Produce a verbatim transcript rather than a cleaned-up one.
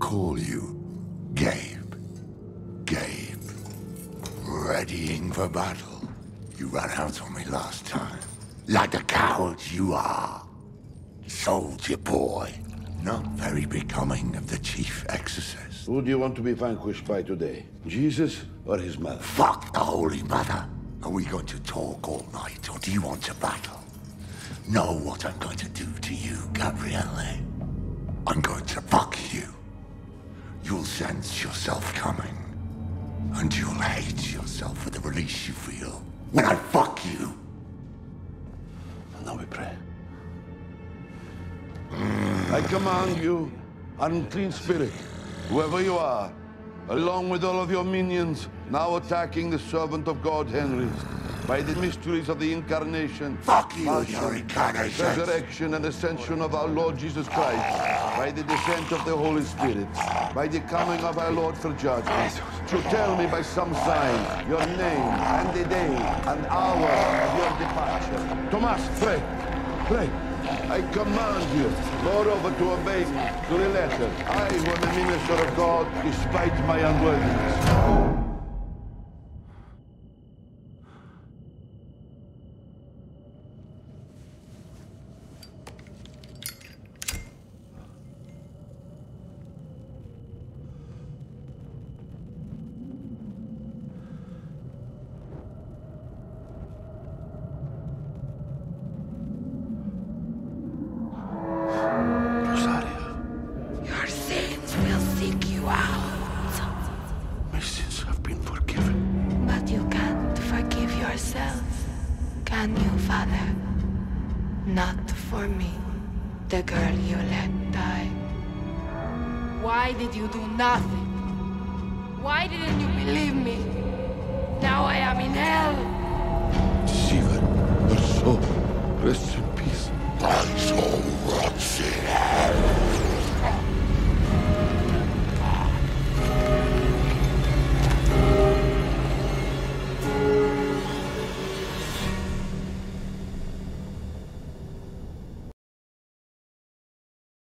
call you Gabe. Gabe. Readying for battle. You ran out on me last time. Like the coward you are. Soldier boy. Not very becoming of the chief exorcist. Who do you want to be vanquished by today? Jesus or his mother? Fuck the Holy Mother. Are we going to talk all night, or do you want to battle? Know what I'm going to do to you, Gabriele. I'm going to fuck you. You'll sense yourself coming. And you'll hate yourself for the release you feel when I fuck you. And now we pray. I command you, unclean spirit, whoever you are, along with all of your minions, now attacking the servant of God, Henry, by the mysteries of the incarnation, Fuck you, passion, your incarnation, resurrection and ascension of our Lord Jesus Christ, by the descent of the Holy Spirit, by the coming of our Lord for judgment, to tell me by some sign your name and the day and hour of your departure. Tomas, pray, pray. I command you, moreover, to obey me to the letter. I who am a minister of God, despite my unworthiness. Can you, Father? Not for me, the girl you let die. Why did you do nothing? Why didn't you believe me? Now I am in hell.